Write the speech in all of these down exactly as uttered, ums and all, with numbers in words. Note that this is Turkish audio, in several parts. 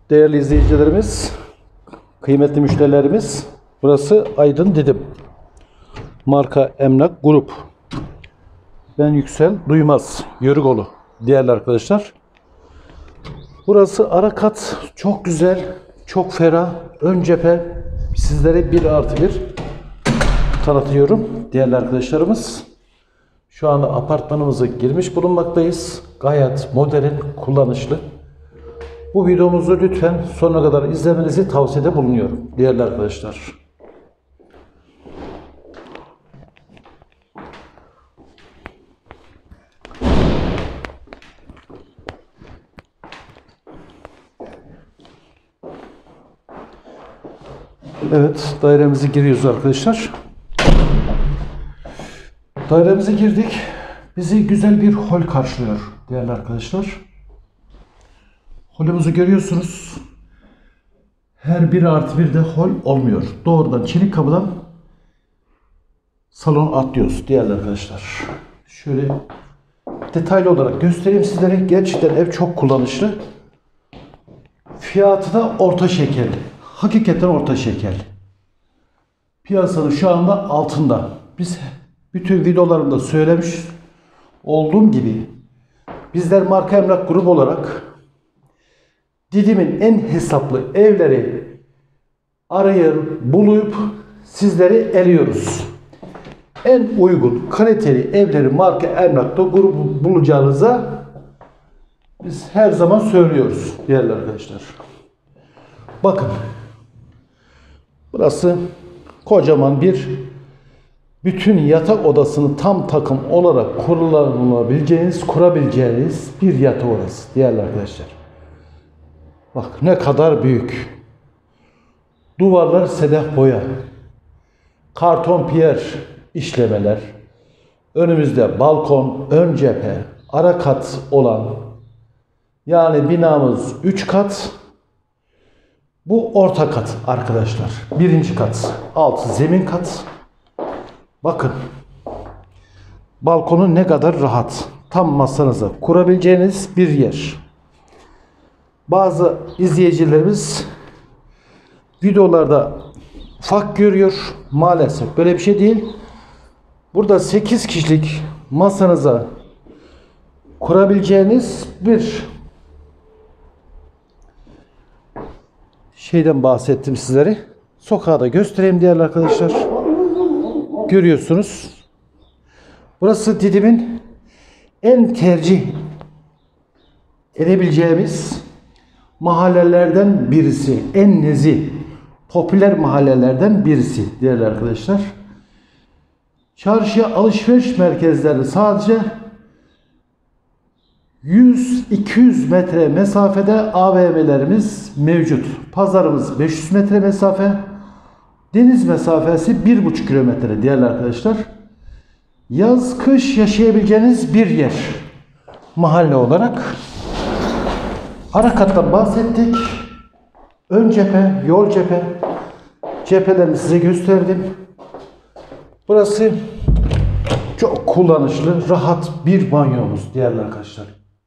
Değerli izleyicilerimiz, kıymetli müşterilerimiz, burası Aydın Didim. Marka Emlak Grup. Ben Yüksel Duymaz, Yörükoğlu. Değerli arkadaşlar. Burası ara kat, çok güzel, çok ferah. Ön cephe sizlere bir artı bir tanıtıyorum. Değerli arkadaşlarımız. Şu anda apartmanımıza girmiş bulunmaktayız. Gayet modern, kullanışlı. Bu videomuzu lütfen sonuna kadar izlemenizi tavsiyede bulunuyorum değerli arkadaşlar. Evet, dairemize giriyoruz arkadaşlar. Dairemize girdik. Bizi güzel bir hol karşılıyor değerli arkadaşlar. Holümüzü görüyorsunuz. Her bir artı bir de hol olmuyor. Doğrudan çelik kapıdan salon atlıyoruz değerli arkadaşlar. Şöyle detaylı olarak göstereyim sizlere. Gerçekten ev çok kullanışlı. Fiyatı da orta şeker. Hakikaten orta şeker. Piyasanın şu anda altında. Biz bütün videolarımda söylemiş olduğum gibi bizler Marka Emlak Grubu olarak Didim'in en hesaplı evleri arayıp bulup sizleri eliyoruz. En uygun kaliteli evleri Marka Emlak'ta grubu bulacağınıza biz her zaman söylüyoruz değerli arkadaşlar. Bakın. Burası kocaman bir bütün yatak odasını tam takım olarak kullanabileceğiniz, kurabileceğiniz bir yatak odası değerli arkadaşlar. Bak ne kadar büyük. Duvarlar sedef boya. Karton piyer işlemeler. Önümüzde balkon, ön cephe, ara kat olan, yani binamız üç kat. Bu orta kat arkadaşlar. Birinci kat. Altı zemin kat. Bakın. Balkonu ne kadar rahat. Tam masanıza kurabileceğiniz bir yer. Bazı izleyicilerimiz videolarda ufak görüyor. Maalesef böyle bir şey değil. Burada sekiz kişilik masanıza kurabileceğiniz bir şeyden bahsettim sizlere. Sokağı da göstereyim değerli arkadaşlar. Görüyorsunuz. Burası Didim'in en tercih edebileceğimiz mahallelerden birisi. En nezih, popüler mahallelerden birisi değerli arkadaşlar. Çarşı alışveriş merkezleri sadece yüz iki yüz metre mesafede A V M'lerimiz mevcut. Pazarımız beş yüz metre mesafe. Deniz mesafesi bir buçuk kilometre değerli arkadaşlar. Yaz kış yaşayabileceğiniz bir yer. Mahalle olarak. Ara kattan bahsettik. Ön cephe, yol cephe. Cephelerini size gösterdim. Burası çok kullanışlı, rahat bir banyomuz değerli arkadaşlar.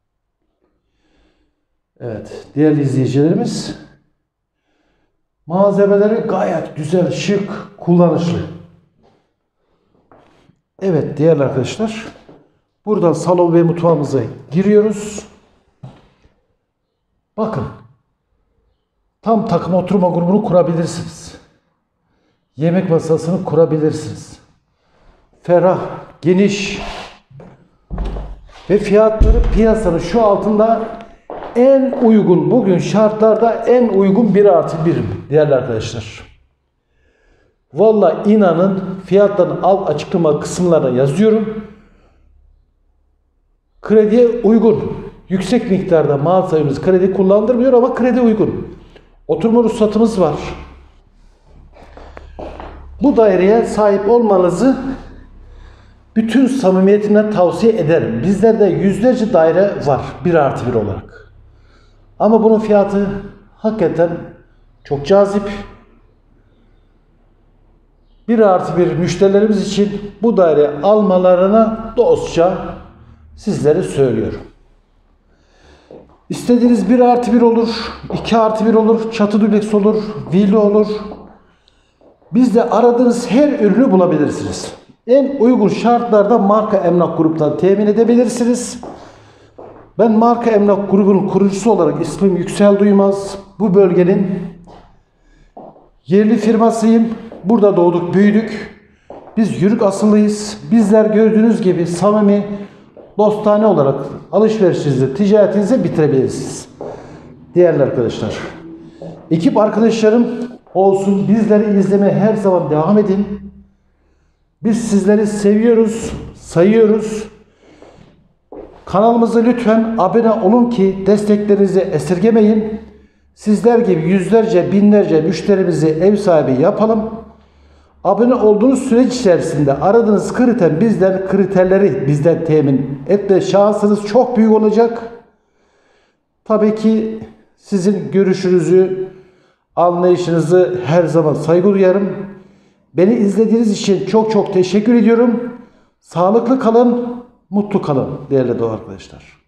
Evet, değerli izleyicilerimiz, malzemeleri gayet güzel, şık, kullanışlı. Evet değerli arkadaşlar, buradan salon ve mutfağımıza giriyoruz. Bakın, tam takım oturma grubunu kurabilirsiniz. Yemek masasını kurabilirsiniz. Ferah, geniş ve fiyatları piyasanın şu altında en uygun, bugün şartlarda en uygun bir artı birim değerli arkadaşlar. Vallahi inanın fiyatların alt açıklama kısımlarına yazıyorum. Krediye uygun. Yüksek miktarda mal sahibimiz kredi kullandırmıyor ama kredi uygun. Oturma ruhsatımız var. Bu daireye sahip olmanızı bütün samimiyetimle tavsiye ederim. Bizlerde yüzlerce daire var bir artı bir olarak. Ama bunun fiyatı hakikaten çok cazip. Bir artı bir müşterilerimiz için bu daire almalarına dostça sizlere söylüyorum. İstediğiniz bir artı bir olur, iki artı bir olur, çatı dubleks olur, villa olur. Bizde aradığınız her ürünü bulabilirsiniz. En uygun şartlarda Marka Emlak Grup'tan temin edebilirsiniz. Ben Marka Emlak Grubu'nun kurucusu olarak ismim Yüksel Duymaz. Bu bölgenin yerli firmasıyım. Burada doğduk, büyüdük. Biz Yörük asıllıyız. Bizler gördüğünüz gibi samimi, dostane olarak alışverişinizi, ticaretinizi bitirebilirsiniz. Değerli arkadaşlar, ekip arkadaşlarım olsun, bizleri izlemeye her zaman devam edin. Biz sizleri seviyoruz, sayıyoruz. Kanalımıza lütfen abone olun ki desteklerinizi esirgemeyin. Sizler gibi yüzlerce, binlerce müşterimizi ev sahibi yapalım. Abone olduğunuz süreç içerisinde aradığınız kriter, bizden kriterleri bizden temin etme şansınız çok büyük olacak. Tabii ki sizin görüşünüzü, anlayışınızı her zaman saygı duyarım. Beni izlediğiniz için çok çok teşekkür ediyorum. Sağlıklı kalın, mutlu kalın değerli doğa arkadaşlar.